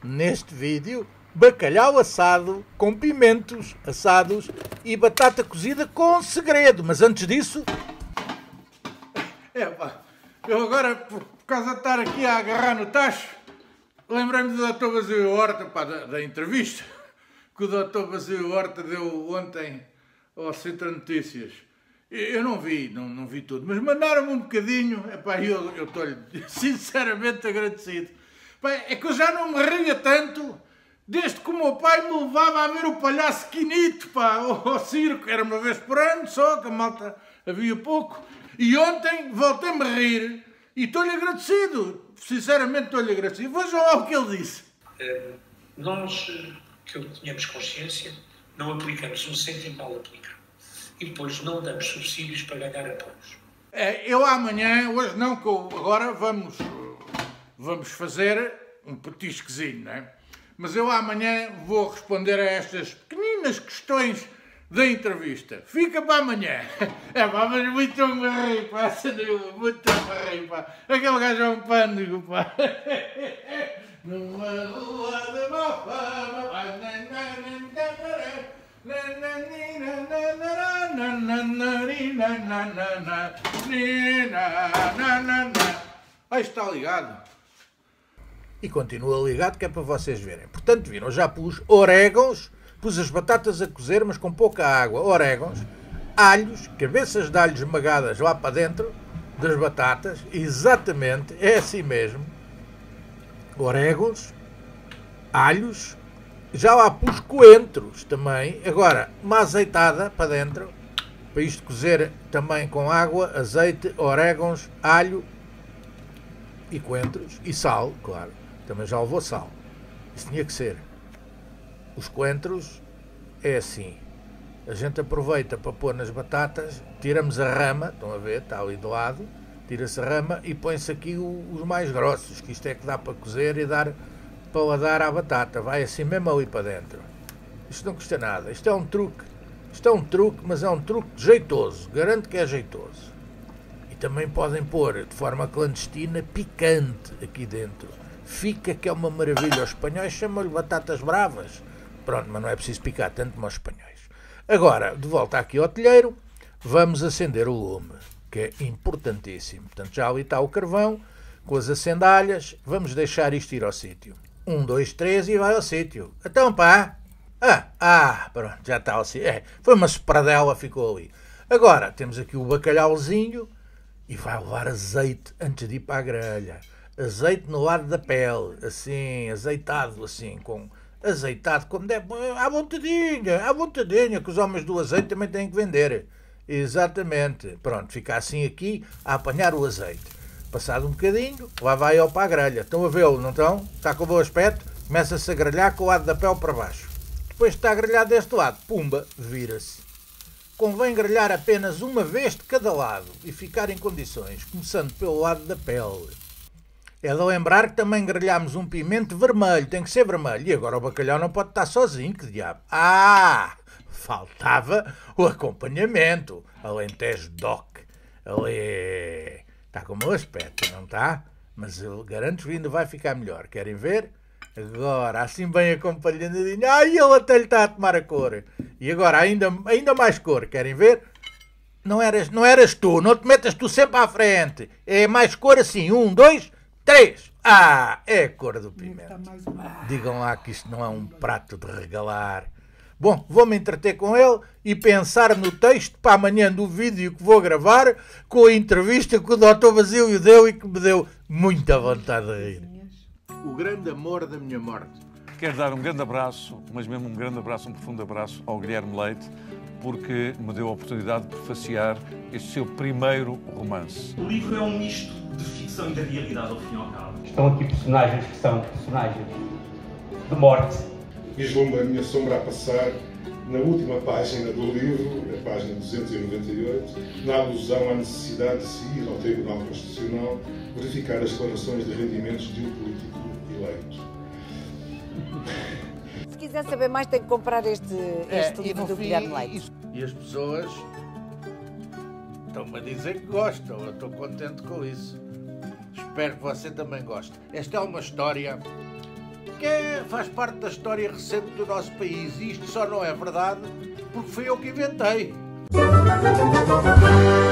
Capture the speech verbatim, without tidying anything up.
neste vídeo, bacalhau assado com pimentos assados e batata cozida com segredo. Mas antes disso... É pá, eu agora, por causa de estar aqui a agarrar no tacho, lembrei-me do doutor Basílio Horta, pá, da, da entrevista que o doutor Basílio Horta deu ontem ao Centro Notícias. Eu não vi, não, não vi tudo, mas mandaram-me um bocadinho, epá, eu estou-lhe sinceramente agradecido. Epá, é que eu já não me ria tanto desde que o meu pai me levava a ver o palhaço Quinito, pá, ao, ao circo, era uma vez por ano só, que a malta havia pouco, e ontem voltei-me a rir e estou-lhe agradecido, sinceramente estou-lhe agradecido. Vejam lá o que ele disse. Uh, nós, que eu tenhamos consciência, não aplicamos um cêntimo mal aplicado. E depois não damos subsídios para ganhar apoios. É, eu amanhã, hoje não, que eu, agora vamos, vamos fazer um petisquezinho, não é? Mas eu amanhã vou responder a estas pequeninas questões da entrevista. Fica para amanhã. É pá, mas muito me ri, pá, muito me ri, pá. Aquele gajo é um pânico, pá. Numa rua de má fama, aí está ligado. E continua ligado, que é para vocês verem. Portanto, viram, já pus orégãos, pus as batatas a cozer, mas com pouca água. Orégãos, alhos, cabeças de alhos esmagadas lá para dentro das batatas. Exatamente, é assim mesmo. Orégãos, alhos. Já lá pus coentros também. Agora, uma azeitada para dentro, para isto cozer também com água, azeite, orégãos, alho e coentros. E sal, claro. Também já levou sal. Isso tinha que ser. Os coentros é assim. A gente aproveita para pôr nas batatas, tiramos a rama, estão a ver, está ali de lado, tira-se a rama e põe-se aqui os mais grossos, que isto é que dá para cozer e dar... para dar à batata, vai assim mesmo ali para dentro. Isto não custa nada, isto é um truque, isto é um truque, mas é um truque jeitoso, garanto que é jeitoso. E também podem pôr de forma clandestina picante aqui dentro, fica que é uma maravilha. Os espanhóis chamam-lhe batatas bravas, pronto, mas não é preciso picar tanto como os espanhóis. Agora, de volta aqui ao telheiro, vamos acender o lume, que é importantíssimo. Portanto, já ali está o carvão, com as acendalhas, vamos deixar isto ir ao sítio. Um, dois, três e vai ao sítio. Então pá. Ah, ah, pronto, já está ao sítio. É, foi uma sopradela, ficou ali. Agora, temos aqui o bacalhauzinho e vai levar azeite antes de ir para a grelha. Azeite no lado da pele, assim, azeitado, assim, com... Azeitado como deve... À vontadinha, à vontadinha, que os homens do azeite também têm que vender. Exatamente. Pronto, fica assim aqui a apanhar o azeite. Passado um bocadinho, lá vai ele para a grelha. Estão a vê-lo, não estão? Está com bom aspecto? Começa-se a grelhar com o lado da pele para baixo. Depois de estar grelhado deste lado, pumba, vira-se. Convém grelhar apenas uma vez de cada lado e ficar em condições, começando pelo lado da pele. É de lembrar que também grelhamos um pimento vermelho, tem que ser vermelho. E agora o bacalhau não pode estar sozinho, que diabo. Ah, faltava o acompanhamento. Alentejo Doc. Ali... Está com o meu aspecto, não está? Mas eu garanto que ainda vai ficar melhor. Querem ver? Agora, assim bem acompanhadinho. Ai, ele até lhe está a tomar a cor. E agora, ainda, ainda mais cor. Querem ver? Não eras, não eras tu. Não te metas tu sempre à frente. É mais cor assim. Um, dois, três. Ah, é a cor do pimento. Digam lá que isto não é um prato de regalar. Bom, vou-me entreter com ele e pensar no texto para amanhã do vídeo que vou gravar com a entrevista que o doutor Basílio deu e que me deu muita vontade de rir. O grande amor da minha morte. Quero dar um grande abraço, mas mesmo um grande abraço, um profundo abraço ao Guilherme Leite, porque me deu a oportunidade de prefaciar este seu primeiro romance. O livro é um misto de ficção e da realidade, ao fim e ao cabo. Estão aqui personagens que são personagens de morte. Vislumbra a minha sombra a passar na última página do livro, a página duzentos e noventa e oito, na alusão à necessidade de se ir ao Tribunal Constitucional verificar as declarações de rendimentos de um político eleito. Se quiser saber mais, tem que comprar este, este é, livro do Guilherme Leite. E as pessoas estão-me a dizer que gostam, eu estou contente com isso. Espero que você também goste. Esta é uma história que que é, faz parte da história recente do nosso país. E isto só não é verdade porque fui eu que inventei.